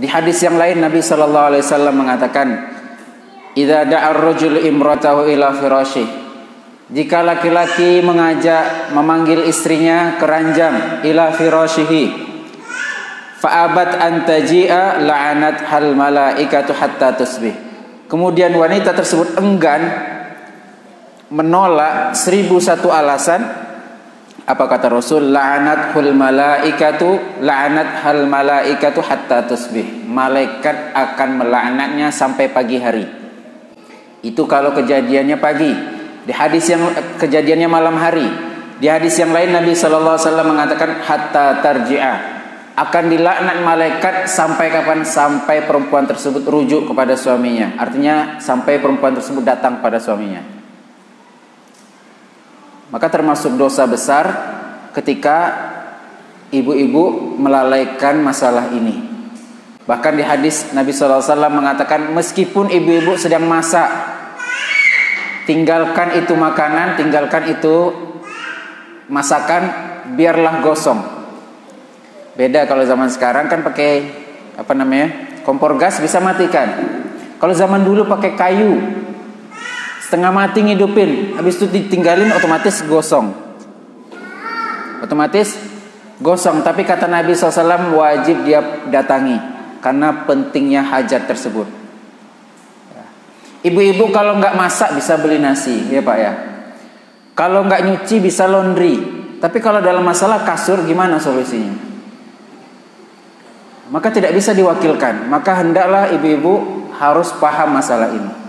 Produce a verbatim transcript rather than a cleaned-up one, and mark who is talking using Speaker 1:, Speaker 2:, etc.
Speaker 1: Di hadis yang lain Nabi sallallahu alaihi wasallam mengatakan, "Idza da'a ar-rajulu imratahu ila firasyih." Jika laki-laki mengajak memanggil istrinya ke ranjang, ila firasyihi, fa abat an taji'a la'anat hal malaikatu hatta tusbih. Kemudian wanita tersebut enggan, menolak seribu satu alasan. Apa kata Rasul? La'anat hul malaikatu la'anat hal malaikatu hatta tusbih. Malaikat akan melaknatnya sampai pagi hari. Itu kalau kejadiannya pagi. Di hadis yang kejadiannya malam hari. Di hadis yang lain Nabi sallallahu alaihi wasallam mengatakan hatta tarji'a. Akan dilaknat malaikat sampai kapan? Sampai perempuan tersebut rujuk kepada suaminya. Artinya sampai perempuan tersebut datang pada suaminya. Maka termasuk dosa besar ketika ibu-ibu melalaikan masalah ini. Bahkan di hadis Nabi sallallahu alaihi wasallam mengatakan, meskipun ibu-ibu sedang masak, tinggalkan itu makanan, tinggalkan itu masakan, biarlah gosong. Beda kalau zaman sekarang kan pakai apa namanya, kompor gas bisa matikan. Kalau zaman dulu pakai kayu, setengah mati ngidupin, habis itu ditinggalin otomatis gosong. Otomatis gosong. Tapi kata Nabi sallallahu alaihi wasallam wajib dia datangi karena pentingnya hajat tersebut. Ibu-ibu kalau nggak masak bisa beli nasi, ya Pak ya. Kalau nggak nyuci bisa laundry. Tapi kalau dalam masalah kasur gimana solusinya? Maka tidak bisa diwakilkan. Maka hendaklah ibu-ibu harus paham masalah ini.